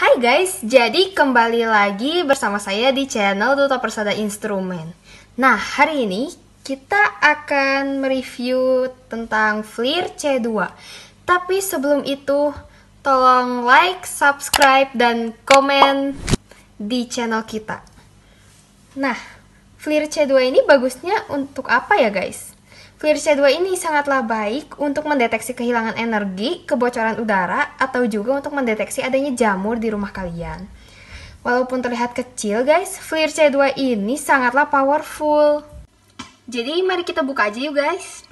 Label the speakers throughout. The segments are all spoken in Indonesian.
Speaker 1: Hai guys, jadi kembali lagi bersama saya di channel Duta Persada Instrumen. Nah, hari ini kita akan mereview tentang FLIR C2. Tapi sebelum itu, tolong like, subscribe, dan komen di channel kita. Nah, FLIR C2 ini bagusnya untuk apa ya guys? FLIR C2 ini sangatlah baik untuk mendeteksi kehilangan energi, kebocoran udara, atau juga untuk mendeteksi adanya jamur di rumah kalian. Walaupun terlihat kecil guys, FLIR C2 ini sangatlah powerful. Jadi mari kita buka aja yuk guys.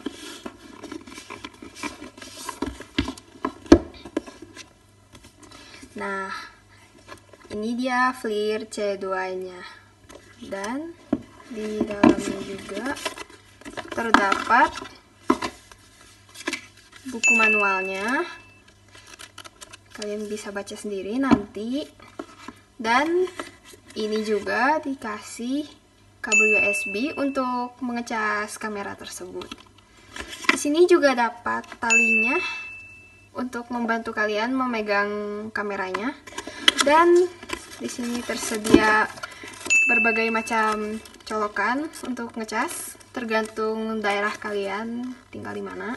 Speaker 1: Nah, ini dia FLIR C2-nya. Dan di dalamnya juga terdapat buku manualnya, kalian bisa baca sendiri nanti. Dan ini juga dikasih kabel USB untuk mengecas kamera tersebut. Di sini juga dapat talinya untuk membantu kalian memegang kameranya. Dan di sini tersedia berbagai macam colokan untuk ngecas, tergantung daerah kalian tinggal di mana.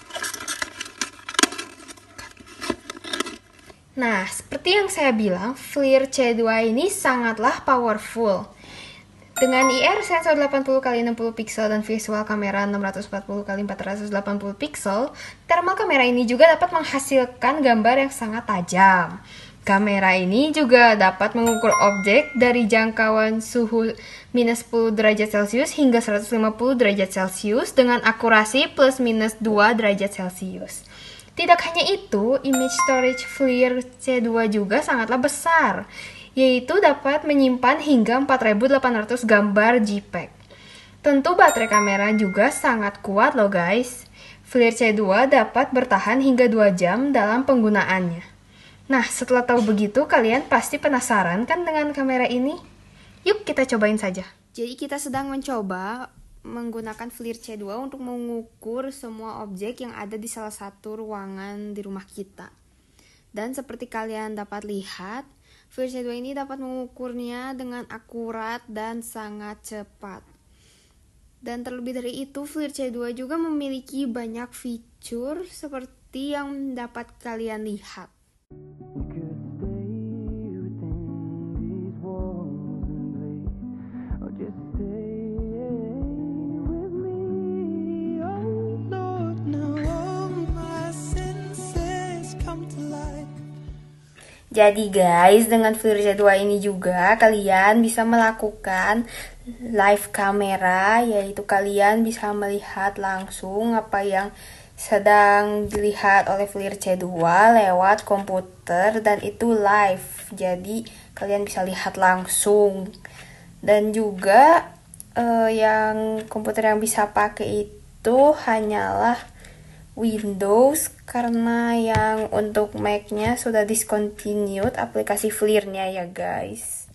Speaker 1: Nah, seperti yang saya bilang, FLIR C2 ini sangatlah powerful. Dengan IR sensor 80x60 pixel dan visual kamera 640x480 pixel, thermal kamera ini juga dapat menghasilkan gambar yang sangat tajam. Kamera ini juga dapat mengukur objek dari jangkauan suhu minus 10 derajat Celcius hingga 150 derajat Celcius dengan akurasi plus minus 2 derajat Celcius. Tidak hanya itu, image storage FLIR C2 juga sangatlah besar, yaitu dapat menyimpan hingga 4800 gambar JPEG. Tentu baterai kamera juga sangat kuat loh guys. FLIR C2 dapat bertahan hingga 2 jam dalam penggunaannya. Nah, setelah tahu begitu, kalian pasti penasaran kan dengan kamera ini? Yuk kita cobain saja. Jadi kita sedang mencoba menggunakan FLIR C2 untuk mengukur semua objek yang ada di salah satu ruangan di rumah kita. Dan seperti kalian dapat lihat, FLIR C2 ini dapat mengukurnya dengan akurat dan sangat cepat. Dan terlebih dari itu, FLIR C2 juga memiliki banyak fitur seperti yang dapat kalian lihat. Jadi guys, dengan FLIR C2 ini juga kalian bisa melakukan live kamera, yaitu kalian bisa melihat langsung apa yang sedang dilihat oleh FLIR C2 lewat komputer, dan itu live. Jadi kalian bisa lihat langsung. Dan juga yang komputer yang bisa pakai itu hanyalah Windows, karena yang untuk Mac-nya sudah discontinued aplikasi FLIR-nya ya guys.